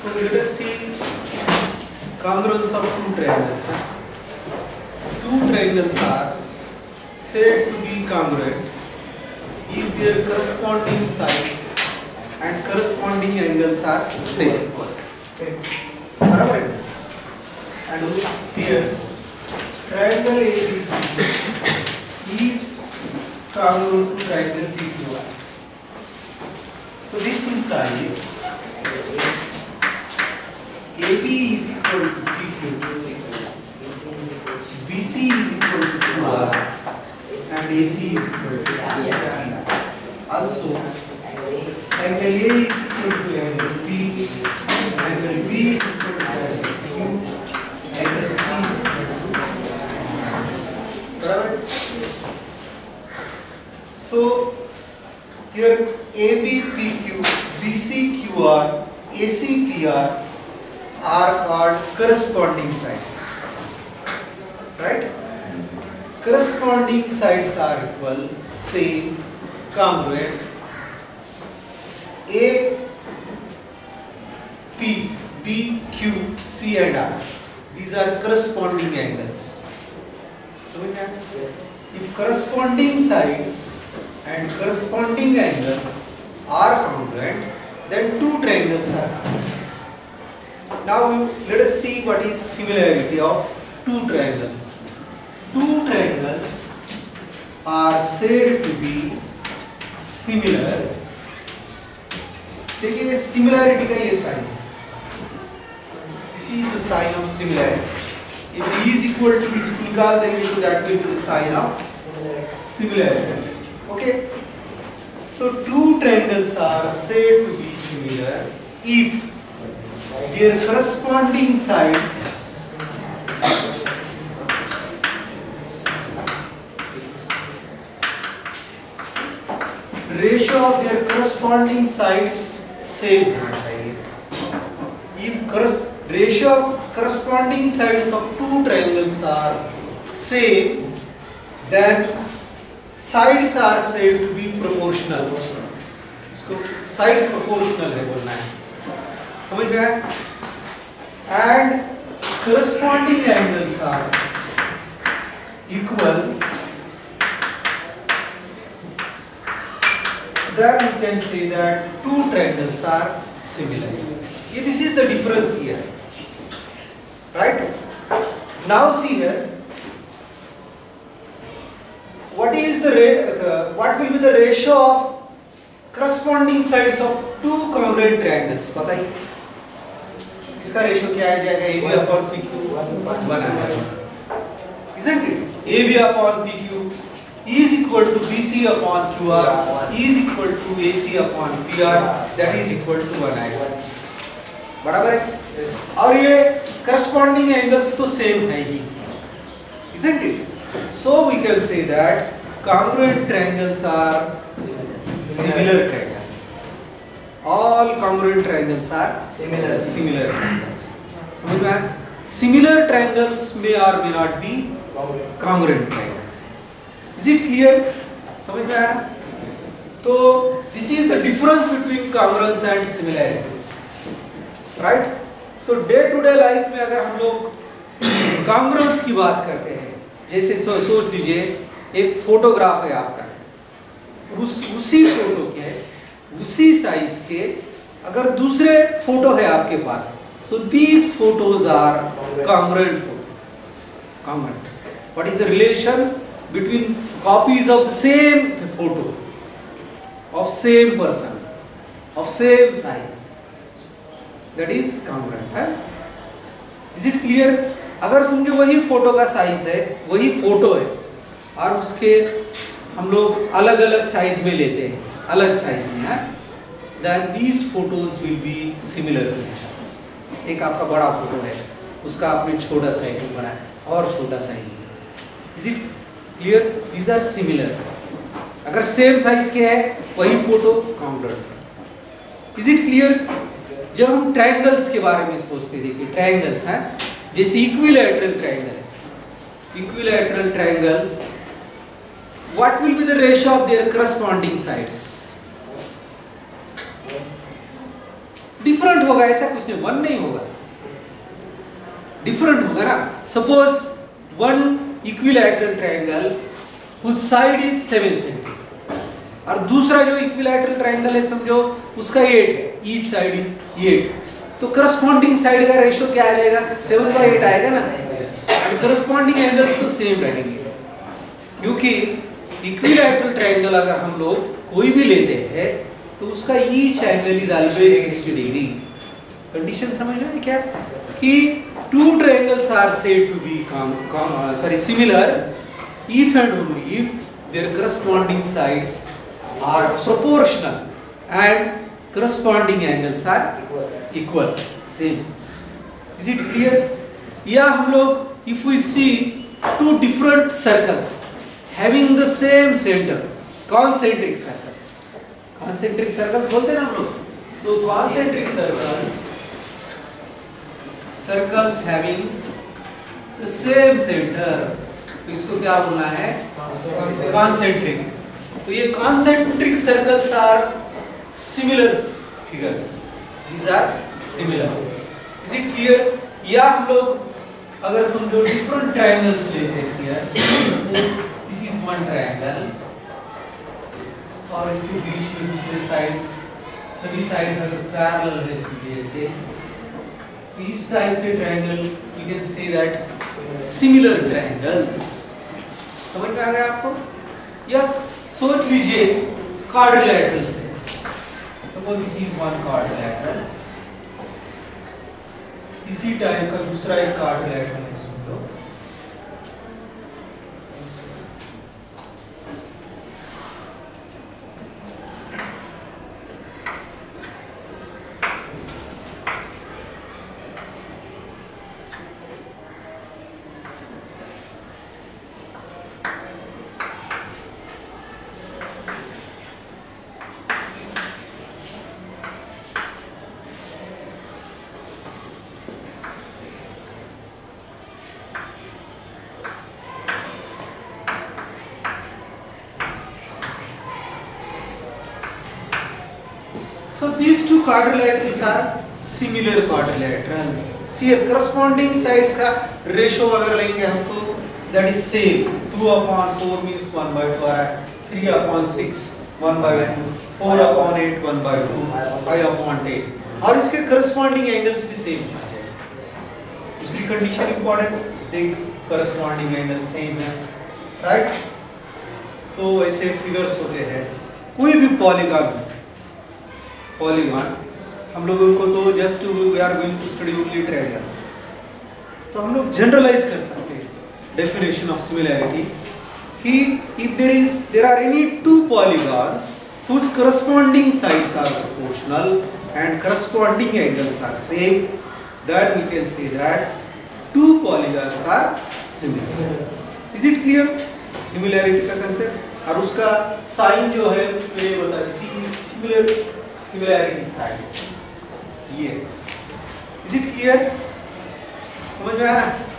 So let us see congruence of two triangles. Two triangles are said to be congruent if their corresponding sides and corresponding angles are same. Barabar hai? And here triangle ABC is congruent to triangle PQR. So this implies AB is equal to PQ, BC is equal to QR, and AC is equal to PR. Also, angle A is equal to angle B, angle B is equal to angle Q, angle C is equal to बराबर. So here AB PQ, BC QR, AC PR are called corresponding sides, right? Corresponding sides are equal, same, congruent. A, P, B, Q, C and R. These are corresponding angles. If corresponding sides and corresponding angles are congruent, then two triangles are congruent. Now let us see what is similarity of two triangles. Two triangles are said to be similar. देखिए similarity का ये sign. This is the sign of similarity. If E is equal to इसको निकाल देंगे तो that will be the sign of similarity. Okay. So two triangles are said to be similar if their corresponding sides ratio of their corresponding sides same होना चाहिए. If ratio of corresponding sides of two triangles are same, then sides are said to be proportional. इसको sides proportional है बोलना है. समझ में आया? And corresponding angles are equal, then we can say that two triangles are similar. This is the difference here, right? Now see here, what will be the ratio of corresponding sides of two congruent triangles? बताइए. इसका ratio क्या आ जाएगा? AB upon PQ 1 आ जाएगा, isn't it? AB upon PQ is equal to BC upon QR is equal to AC upon PR, that is equal to 1 आएगा. बराबर है? और ये corresponding angles तो same है ही, isn't it? So we can say that congruent triangles are similar triangles. All congruent triangles are similar triangles. समझ में आया? Similar triangles may or may not be congruent triangles. Is it clear? समझ में आया? तो this is the difference between congruence and similarity, right? So day to day life में अगर हम लोग congruence की बात करते हैं, जैसे सोच लीजिए एक फोटोग्राफ है आपका, उसी फोटो के उसी साइज के अगर दूसरे फोटो है आपके पास, so these photos are congruent photo. Congruent. What is the relation between copies of the same photo of same person of same size? That is congruent, है? Is it clear? अगर समझो वही photo का size है, वही photo है और उसके हम लोग अलग अलग साइज में लेते हैं, अलग साइज में है, then these photos will be similar. एक आपका बड़ा फोटो है, उसका आपने छोटा साइज में बनाया और छोटा साइज में. Is it clear? These are similar. अगर सेम साइज के है वही photo congruent. Is it clear? जब हम ट्रायंगल्स के बारे में सोचते, देखिए ट्रायंगल्स हैं, जैसे इक्विलैटरल ट्रायंगल है. Equilateral triangle, what will be the ratio of their corresponding sides? Different होगा, ऐसा कुछ नहीं, वन नहीं होगा, डिफरेंट होगा ना। Suppose one equilateral triangle whose side is 7 centimetre और दूसरा जो इक्विलैटरल ट्रायंगल है समझो उसका 8 है, ईच साइड इज 8, तो करस्पॉन्डिंग साइड का रेशियो क्या आ जाएगा, 7/8 आएगा ना। और करस्पॉन्डिंग एंगल्स तो सेम रहेंगे, क्योंकि इक्विलैटरल ट्रायंगल अगर हम लोग कोई भी लेते हैं तो उसका ईच एंगल इज ऑलवेज 60 डिग्री। कंडीशन समझ रहे हैं क्या, कि two triangles are said to be similar if and only if their corresponding sides are proportional and corresponding angles are equal, same. Is it clear? या हम लोग if we see two different circles having the same center, concentric circles बोलते हैं ना हम लोग, so concentric circles having the same center, तो इसको क्या बोलना है, concentric। तो ये concentric circles are similar figures, these are similar। Is it clear? या हम लोग अगर समझो different triangles लेते हैं here, this is one triangle और इसके बीच में दूसरे sides, सभी sides अगर parallel है इसकी वजह से, इस टाइप के triangle we can say that similar triangles। समझ में आ गया आपको? या सोच लीजिए quadrilateral से, suppose this is one quadrilateral, इसी टाइप का दूसरा एक quadrilateral है समझो, so these two quadrilaterals are similar quadrilaterals। see corresponding sides का ratio अगर लेंगे हम तो that is same, 2/4 means 1/2 है, 3/6 1/2, 4/8 1/2, 5/10, और इसके corresponding angles भी same है। दूसरी condition important, देख corresponding angle same है, right? तो ऐसे figures होते हैं, कोई भी पॉलीगॉन हम लोगों को तो just we are going to study only triangles, तो हम लोग जनरलाइज कर सकते हैं डेफिनेशन ऑफ सिमिलैरिटी कि if there are any two polygons whose corresponding sides are proportional and corresponding angles are same, then we can say that two polygons are similar। is it clear? Similarity का concept और उसका sign जो है ये बता, इसी similarity sign ये। Is it clear? समझ में आ रहा है?